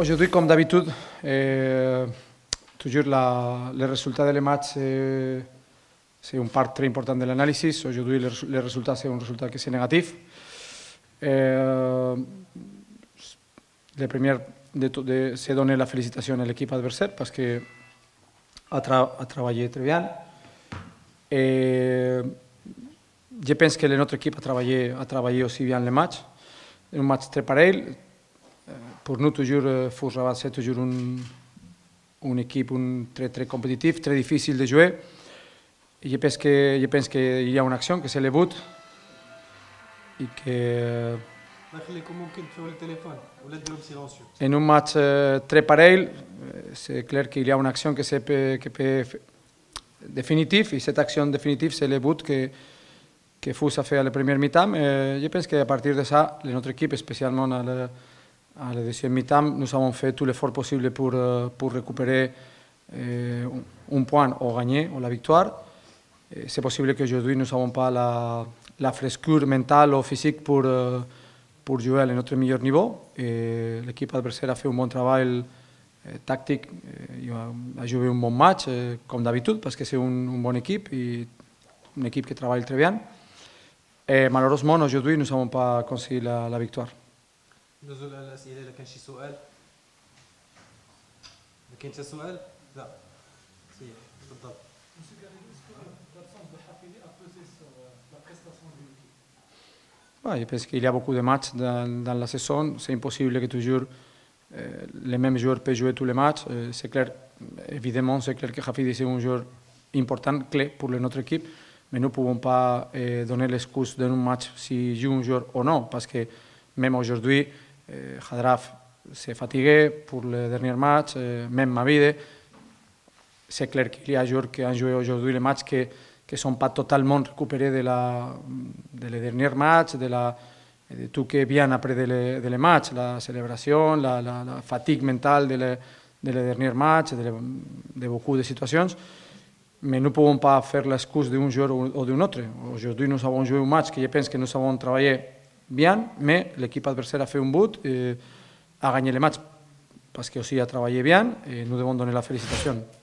Aujourd'hui, comme d'habitude, toujours les résultats de les matchs, c'est une part très importante de l'analyse. Aujourd'hui, le résultat, c'est un résultat qui est négatif. Le premier, c'est donner la félicitation à l'équipe adversaire parce qu'elle a travaillé très bien. Et je pense que notre équipe a travaillé aussi bien le match. Un match très pareil. Pour nous, toujours, Fus Rabat, c'est toujours une équipe très, très compétitive, très difficile de jouer. Et je pense qu'il y a une action, que c'est le but. Et que... En un match très pareil, c'est clair qu'il y a une action qui peut définitive, et cette action définitive, c'est le but que Fus a fait à la première mi-temps. Je pense qu'à partir de ça, notre équipe, spécialement à la deuxième mi-temps, nous avons fait tout l'effort possible pour récupérer un point ou gagner ou la victoire. C'est possible qu'aujourd'hui, nous n'avons pas la frescure mentale ou physique pour jouer à notre meilleur niveau. L'équipe adversaire a fait un bon travail tactique, a joué un bon match, comme d'habitude, parce que c'est une bonne équipe et une équipe qui travaille très bien. Et malheureusement, aujourd'hui, nous n'avons pas consegué la victoire. نزول الأسئلة إذا كان شي سؤال. إذا كان شي سؤال؟ لا. سير تفضل. Je pense qu'il y a beaucoup de matchs dans la saison. C'est impossible que toujours les mêmes joueurs puissent jouer tous les matchs. C'est clair, évidemment, c'est clair que Hafidi c'est un joueur important, clé pour notre équipe, mais nous ne pouvons pas donner l'excuse d'un match si joue un joueur ou non, parce que même aujourd'hui, Hadraf s'est fatigué pour le dernier match, même Mavide. C'est clair qu'il y a joueurs qui ont joué aujourd'hui les matchs qui ne sont pas totalement récupérés de les derniers matchs, de tout ce qui vient après les matchs, la célébration, la fatigue mentale de les derniers matchs, de beaucoup de situations. Mais nous ne pouvons pas faire l'excuse d'un joueur ou d'un autre. Aujourd'hui, nous avons joué un match que je pense que nous avons travaillé bien, mais l'équipe adversaire a fait un but et a gagné le match parce qu'aussi a travaillé bien et nous devons donner la félicitation.